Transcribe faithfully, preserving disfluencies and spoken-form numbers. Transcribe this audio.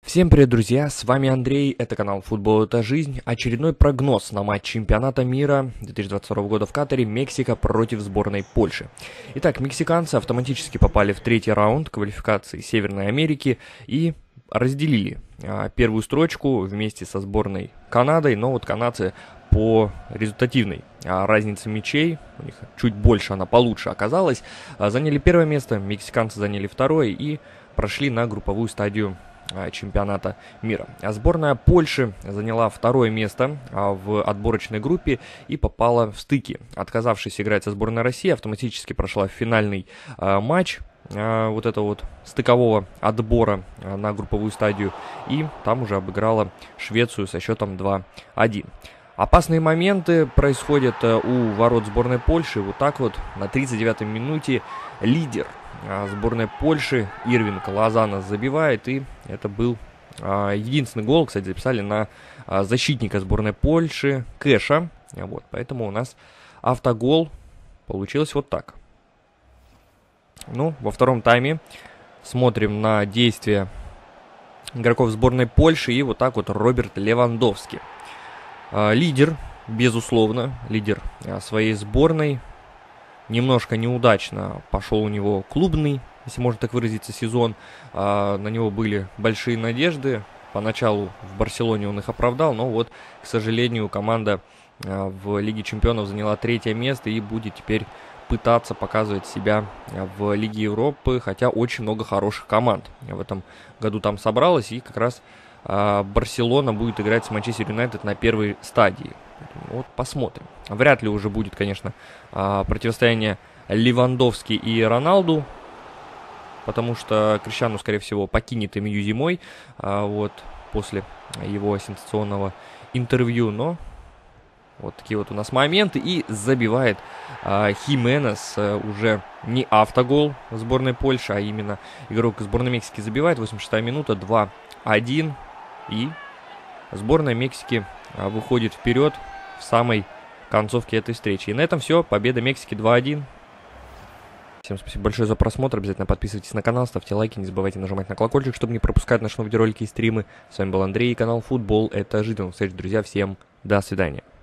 Всем привет, друзья, с вами Андрей, это канал Футбол это жизнь. Очередной прогноз на матч чемпионата мира две тысячи двадцать второго года в Катаре, Мексика против сборной Польши. Итак, мексиканцы автоматически попали в третий раунд квалификации Северной Америки и разделили а, первую строчку вместе со сборной Канадой, но вот канадцы по результативной а, разнице мячей, у них чуть больше, она получше оказалась, а, заняли первое место, мексиканцы заняли второе и прошли на групповую стадию чемпионата мира. А сборная Польши заняла второе место в отборочной группе и попала в стыки. Отказавшись играть со сборной России, автоматически прошла в финальный матч вот этого вот стыкового отбора на групповую стадию и там уже обыграла Швецию со счетом два один. Опасные моменты происходят у ворот сборной Польши. Вот так вот на тридцать девятой минуте лидер сборной Польши Ирвинг Лозанна забивает, и это был а, единственный гол, кстати, записали на а, защитника сборной Польши Кэша, вот, поэтому у нас автогол получилось вот так. Ну, во втором тайме смотрим на действия игроков сборной Польши, и вот так вот Роберт Левандовский. А, лидер, безусловно, лидер а, своей сборной. Немножко неудачно пошел у него клубный, если можно так выразиться, сезон. А, на него были большие надежды. Поначалу в Барселоне он их оправдал, но вот, к сожалению, команда а, в Лиге Чемпионов заняла третье место и будет теперь пытаться показывать себя в Лиге Европы, хотя очень много хороших команд в этом году там собралось, и как раз а, Барселона будет играть с Манчестер Юнайтед на первой стадии. Вот посмотрим. Вряд ли уже будет, конечно, противостояние Левандовски и Роналду, потому что Криштиану, скорее всего, покинет эм ю зимой, вот, после его сенсационного интервью. Но вот такие вот у нас моменты. И забивает Хименес уже не автогол сборной Польши, а именно игрок сборной Мексики забивает. восемьдесят шестая минута, два один. И сборная Мексики выходит вперед в самой концовке этой встречи. И на этом все. Победа Мексики два один. Всем спасибо большое за просмотр. Обязательно подписывайтесь на канал, ставьте лайки, не забывайте нажимать на колокольчик, чтобы не пропускать наши новые видеоролики и стримы. С вами был Андрей и канал Футбол это жизнь. До встречи, друзья. Всем до свидания.